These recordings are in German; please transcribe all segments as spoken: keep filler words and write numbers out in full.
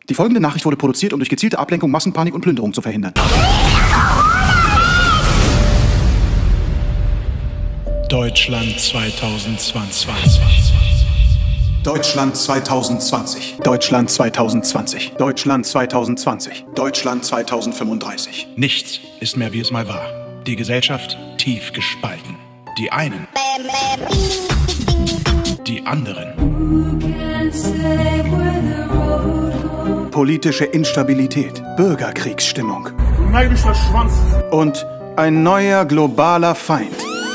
Die folgende Nachricht wurde produziert, um durch gezielte Ablenkung Massenpanik und Plünderung zu verhindern. Deutschland zweitausendzwanzig. Deutschland zweitausendzwanzig. Deutschland zweitausendzwanzig. Deutschland zweitausendzwanzig. Deutschland zweitausendfünfunddreißig. Nichts ist mehr, wie es mal war. Die Gesellschaft tief gespalten. Die einen. Die anderen. Politische Instabilität. Bürgerkriegsstimmung. Und ein neuer globaler Feind.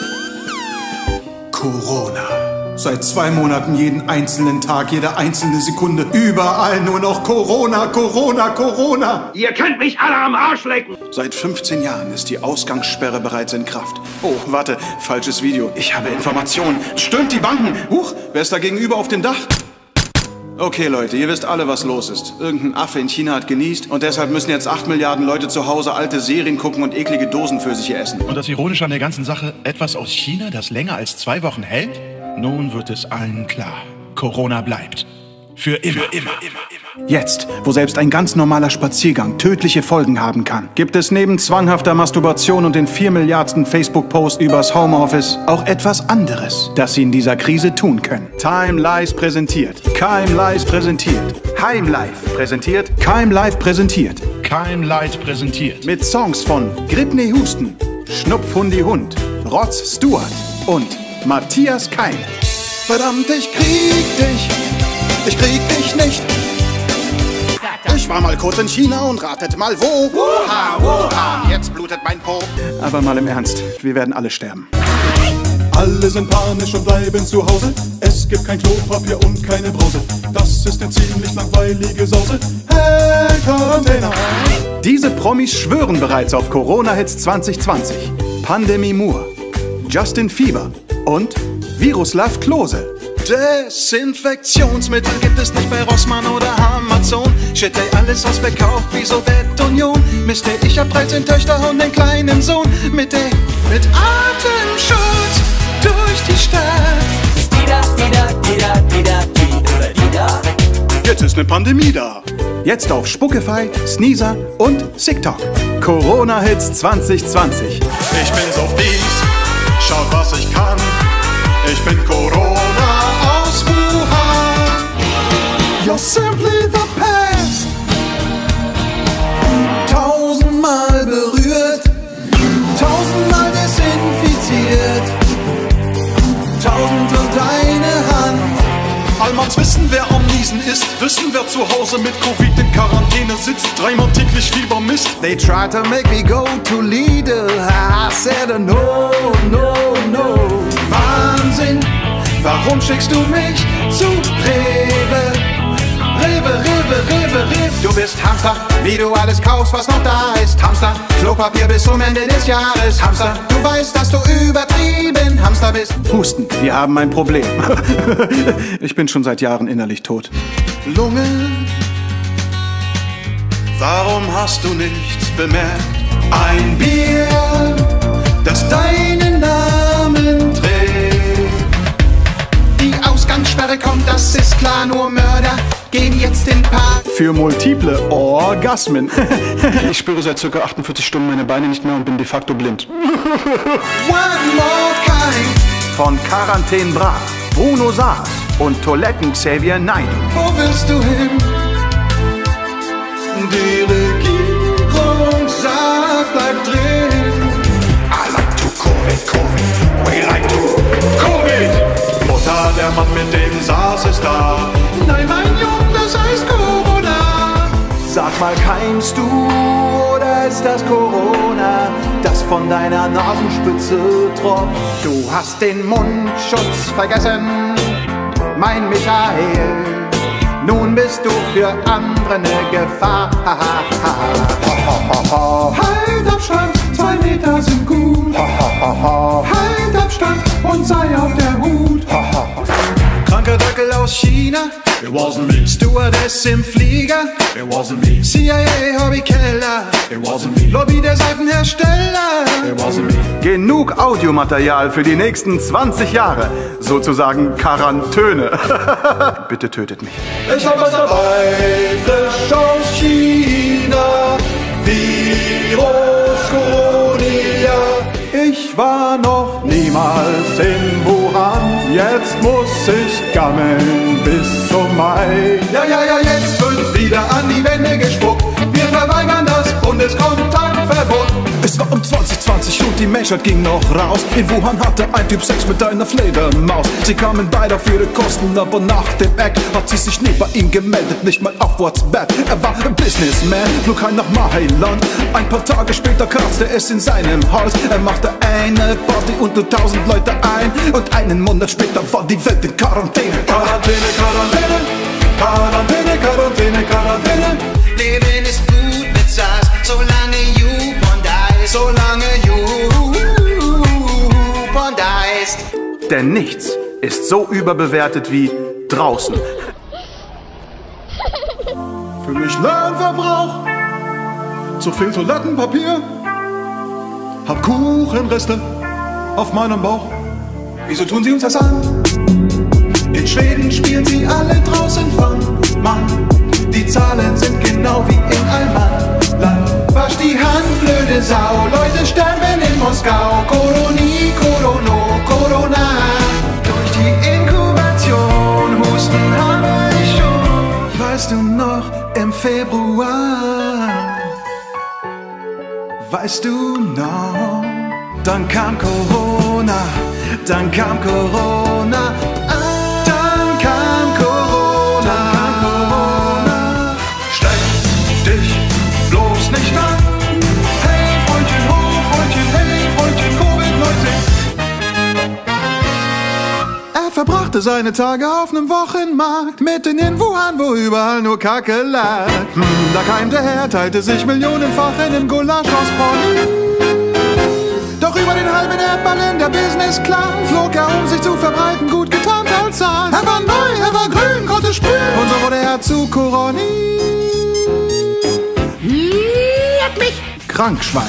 Corona. Seit zwei Monaten jeden einzelnen Tag, jede einzelne Sekunde, überall nur noch Corona, Corona, Corona. Ihr könnt mich alle am Arsch lecken. Seit fünfzehn Jahren ist die Ausgangssperre bereits in Kraft. Oh, warte, falsches Video. Ich habe Informationen. Stürmt die Banken. Huch, wer ist da gegenüber auf dem Dach? Okay, Leute, ihr wisst alle, was los ist. Irgendein Affe in China hat genießt und deshalb müssen jetzt acht Milliarden Leute zu Hause alte Serien gucken und eklige Dosenpfirsiche essen. Und das Ironische an der ganzen Sache, etwas aus China, das länger als zwei Wochen hält? Nun wird es allen klar. Corona bleibt. Für immer. Für immer. Jetzt, wo selbst ein ganz normaler Spaziergang tödliche Folgen haben kann, gibt es neben zwanghafter Masturbation und den vier Milliardsten Facebook-Post übers Homeoffice auch etwas anderes, das Sie in dieser Krise tun können. Time Lies präsentiert. Keim Lies präsentiert. Heim Live präsentiert. Keim Live präsentiert. Keim Light präsentiert. Mit Songs von Gripney Husten, Schnupfhundi Hund, Rotz Stewart und Matthias Keim. Verdammt, ich krieg dich. Ich krieg dich nicht. Ich war mal kurz in China und ratet mal wo. Wuhan, Wuhan, jetzt blutet mein Po. Aber mal im Ernst, wir werden alle sterben. Alle sind panisch und bleiben zu Hause. Es gibt kein Klopapier und keine Brause. Das ist eine ziemlich langweilige Sause. Hey, Quarantäne. Diese Promis schwören bereits auf Corona-Hits zwanzig zwanzig. Pandemie Moore, Justin Bieber und Viruslav Klose. Desinfektionsmittel gibt es nicht bei Rossmann oder Amazon. Shit, ey, alles ausverkauft wie Sowjetunion. Mist, ey, ich hab dreizehn Töchter und einen kleinen Sohn. Mit, ey, mit Atemschutz durch die Stadt. Dida, dida, dida, dida, dida, dida. Jetzt ist eine Pandemie da. Jetzt auf Spuckify, Sneezer und TikTok. Corona-Hits zwanzig zwanzig. Ich bin so fies, schaut was ich kann. Ich bin Corona aus Wuhan. You're simply the pest. Tausendmal berührt, tausendmal desinfiziert, tausend und eine Hand. Allmanns wissen, wer am Niesen ist, wissen, wer zu Hause mit Covid in Quarantäne sitzt, dreimal täglich Fieber misst. They try to make me go to Lidl, I said no, no, no. Wahnsinn, warum schickst du mich zu Rewe? Rewe, Rewe, Rewe, Rewe. Du bist Hamster, wie du alles kaufst, was noch da ist. Hamster, Klopapier bis zum Ende des Jahres. Hamster, du weißt, dass du übertrieben Hamster bist. Husten, wir haben ein Problem. Ich bin schon seit Jahren innerlich tot. Lunge, warum hast du nichts bemerkt? Ein Bier, das deinen Namen trägt. Die Ausgangssperre kommt, das ist klar, nur Mörder gehen jetzt in Park. Für multiple Orgasmen. Ich spüre seit ca. achtundvierzig Stunden meine Beine nicht mehr und bin de facto blind. One more kind. Von Quarantäne Bra, Bruno Saas und Toiletten Xavier Naidoo. Wo willst du hin? Die Regierung sagt, bleib drin. I like to Covid, Covid, we like to Covid. Mutter, der Mann mit dem SARS ist da. Nein, mein Junge, das heißt Corona. Sag mal, keimst du oder ist das Corona, das von deiner Nasenspitze tropft? Du hast den Mundschutz vergessen, mein Michael. Nun bist du für andere eine Gefahr. Halt Abstand, zwei Meter sind gut. Halt Abstand und sei auf der Hut. Kranker Dackel aus China, it wasn't me. Stewardess im Flieger, it wasn't me. C I A Hobbykeller, it wasn't me. Lobby der Seifenhersteller, it wasn't me. Genug Audiomaterial für die nächsten zwanzig Jahre. Sozusagen Quarantäne. Bitte tötet mich. Ich hab was dabei, frisch es in Wuhan. Jetzt muss ich gammeln bis zum Mai. Ja, ja, ja, jetzt wird wieder an die Wände gespuckt. Wir verweigern das Bundeskontaktverbot. Es war um zwanzig zwanzig und die Menschheit ging noch raus. In Wuhan hatte ein Typ Sex mit einer Fledermaus. Sie kamen beide auf ihre Kosten, aber nach dem Act hat sie sich nie bei ihm gemeldet, nicht mal auf WhatsApp. Er war ein Businessman, flog heim nach Mailand. Ein paar Tage später kratzte es in seinem Hals. Er machte eine Party und lud tausend Leute ein. Und einen Monat später war die Welt in Quarantäne. Quarantäne, Quarantäne, Quarantäne, Quarantäne, Quarantäne. Leben ist gut mit SARS, solange YouPorn da ist. Solange YouPorn da ist. Denn nichts ist so überbewertet wie draußen. Für mich Lernverbrauch, zu viel Toilettenpapier, hab Kuchenreste auf meinem Bauch. Wieso tun sie uns das an? In Schweden spielen sie alle draußen von Mann. Die Zahlen sind genau wie in Allmannland. Wasch die Hand, blöde Sau, Leute sterben in Moskau. Coroni, Corono, Corona. Durch die Inkubation, Husten habe ich schon. Weißt du noch, im Februar, weißt du noch, dann kam Corona, dann kam Corona. Verbrachte seine Tage auf nem Wochenmarkt, mitten in Wuhan, wo überall nur Kacke lag. Hm, da keimte er, teilte sich millionenfach in den Gulasch aus Pony. Doch über den halben Erdball in der Business Class flog er, um sich zu verbreiten, gut getarnt als Saal. Er war neu, er war grün, konnte sprühen, und so wurde er zu Coroni. Leck mich! Krankschwein.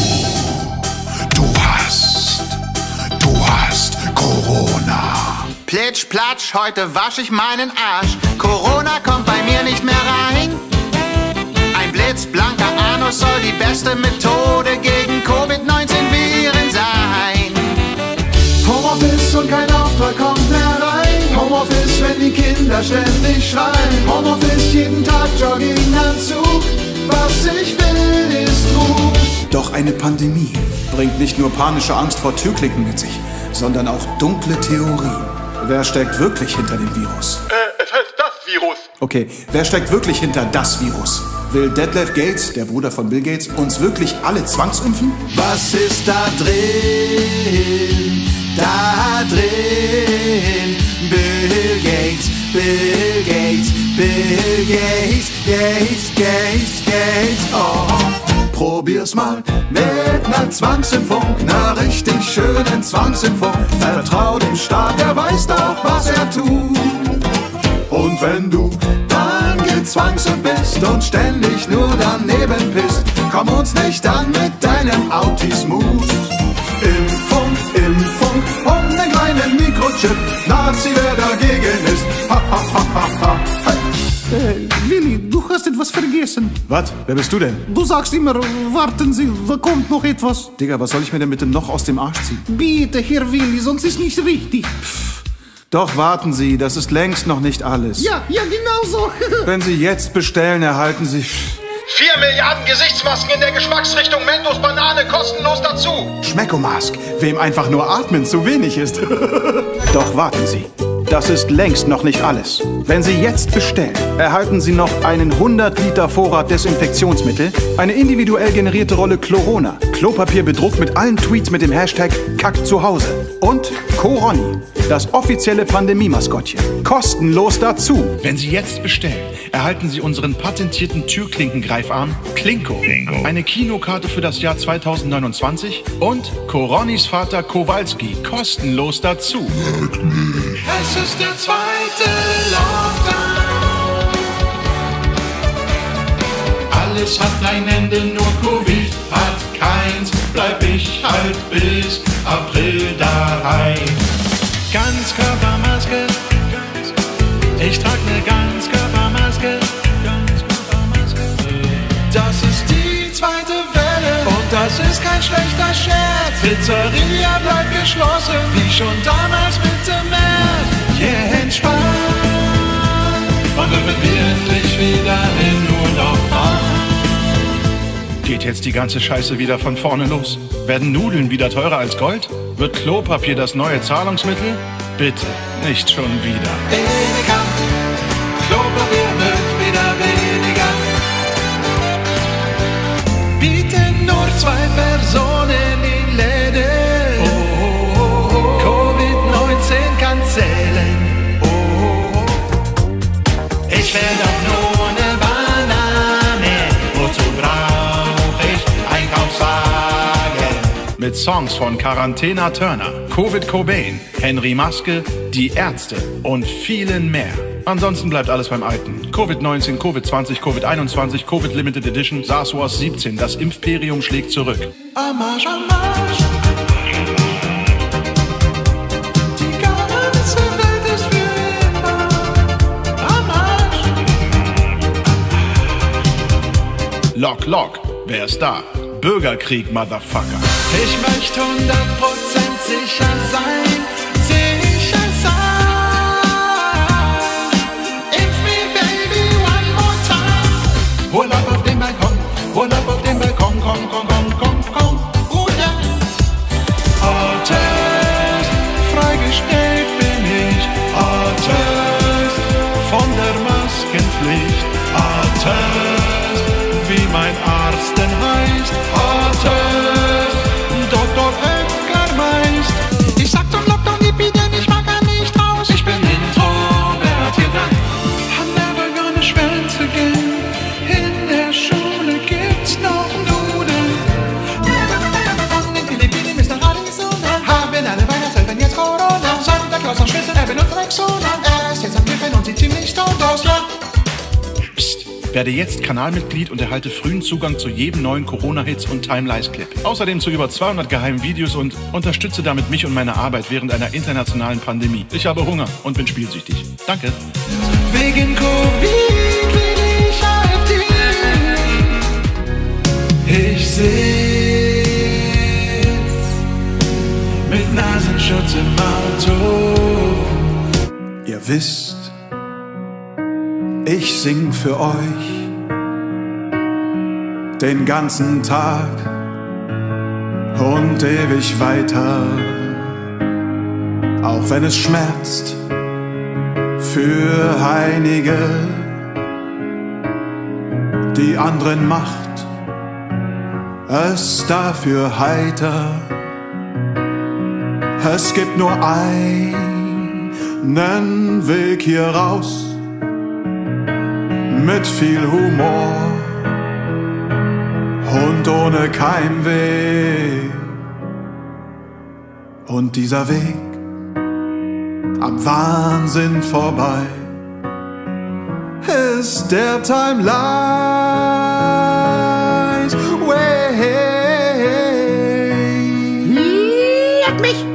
Du, du hast, du hast Corona. Plitsch, platsch, heute wasch ich meinen Arsch. Corona kommt bei mir nicht mehr rein. Ein blitzblanker Anus soll die beste Methode gegen Covid neunzehn Viren sein. Homeoffice und kein Auftrag kommt mehr rein. Homeoffice, wenn die Kinder ständig schreien. Homeoffice, jeden Tag Jogginganzug. Was ich will, ist Ruhe. Doch eine Pandemie bringt nicht nur panische Angst vor Türklinken mit sich, sondern auch dunkle Theorien. Wer steckt wirklich hinter dem Virus? Äh, es heißt das Virus. Okay, wer steckt wirklich hinter das Virus? Will Detlef Gates, der Bruder von Bill Gates, uns wirklich alle zwangsimpfen? Was ist da drin? Da drin? Bill Gates, Bill Gates, Bill Gates, Gates, Gates, Gates, oh. Probier's mal mit ner Zwangsimpfung, ner richtig schönen Zwangsimpfung. Vertrau dem Staat, der weiß doch, was er tut. Und wenn du dann gezwangsimpft bist und ständig nur daneben pisst, komm uns nicht an mit deinem Autismus. Impfung, Impfung und den kleinen Mikrochip, Nazi, wer dagegen ist. Ha, ha, ha, ha, ha. Hey. Äh, Willi, du hast etwas vergessen. Was? Wer bist du denn? Du sagst immer, warten Sie, da kommt noch etwas. Digga, was soll ich mir denn bitte noch aus dem Arsch ziehen? Bitte, Herr Willi, sonst ist nicht richtig. Pff, doch warten Sie, das ist längst noch nicht alles. Ja, ja, genau so. Wenn Sie jetzt bestellen, erhalten Sie... Vier Milliarden Gesichtsmasken in der Geschmacksrichtung Mentos Banane kostenlos dazu. Schmeckomask, wem einfach nur atmen zu wenig ist. Doch warten Sie. Das ist längst noch nicht alles. Wenn Sie jetzt bestellen, erhalten Sie noch einen hundert Liter Vorrat Desinfektionsmittel, eine individuell generierte Rolle Chlorona, Klopapier bedruckt mit allen Tweets mit dem Hashtag Kack zu Hause und Coroni, das offizielle Pandemie-Maskottchen. Kostenlos dazu. Wenn Sie jetzt bestellen, erhalten Sie unseren patentierten Türklinkengreifarm Klinko, eine Kinokarte für das Jahr zweitausendneunundzwanzig und Coronis Vater Kowalski kostenlos dazu. Es ist der zweite Lockdown. Alles hat ein Ende, nur Covid hat keins. Bleib ich halt bis April daheim. Ganzkörpermaske, ich trag ne Ganzkörpermaske. Das ist die zweite Welle und da Das ist kein schlechter Scherz. Pizzeria bleibt geschlossen, wie schon damals Mitte März. Yeah, entspannt. Und wir werden wirklich wieder in Urlaub fahren. Geht jetzt die ganze Scheiße wieder von vorne los? Werden Nudeln wieder teurer als Gold? Wird Klopapier das neue Zahlungsmittel? Bitte, nicht schon wieder. Weniger. Klopapier wird wieder weniger. Bieten nur zwei Personen in Läden. Oh, oh, oh, oh. Covid neunzehn kann zählen. Oh, oh, oh. Ich will doch nur eine Banane. Wozu brauch ich Einkaufswagen? Mit Songs von Quarantäna Turner, Covid Cobain, Henry Maske, Die Ärzte und vielen mehr. Ansonsten bleibt alles beim Alten. Covid neunzehn, Covid zwanzig, Covid einundzwanzig, Covid Limited Edition, SARS-Wars siebzehn. Das Imperium schlägt zurück. Am Arsch, am Arsch. Die ganze Welt ist für immer am Arsch. Lock, lock. Wer ist da? Bürgerkrieg, Motherfucker. Ich möchte hundert Prozent sicher sein. Sicher sein. It's me, baby, one more time. Urlaub auf dem Balkon, Urlaub auf dem Balkon, komm, komm, komm, komm, komm. Oh ja. Artist, freigestellt bin ich. Artist, von der Maskenpflicht. Artist, wie mein Arzt denn heißt. Artist, Doktor Edgar Meist. Ich sag zum Lockdown, Epidemie, ich mag gar nicht raus. Ich bin introvertiert, I'm never gonna schwänze again. In der Schule gibt's noch Nudeln. Von den Philippinen ist der Arizona. Haben alle Weihnachtseltern jetzt Corona. Santa Claus am Schwitzen, er benutzt Rexona. Er ist jetzt am Kiffen und sieht ziemlich tot aus, ja. Psst. Werde jetzt Kanalmitglied und erhalte frühen Zugang zu jedem neuen Corona-Hits und Time-Life-Clip. Außerdem zu über zweihundert geheimen Videos und unterstütze damit mich und meine Arbeit während einer internationalen Pandemie. Ich habe Hunger und bin spielsüchtig. Danke. Wegen Covid will ich AfD. Ich sitz mit Nasenschutz im Auto. Ihr wisst, ich sing für euch den ganzen Tag und ewig weiter, auch wenn es schmerzt für einige, die anderen macht es dafür heiter. Es gibt nur einen Weg hier raus, mit viel Humor und ohne Keimweh. Und dieser Weg am Wahnsinn vorbei ist der Time-Life Way. Leck mich!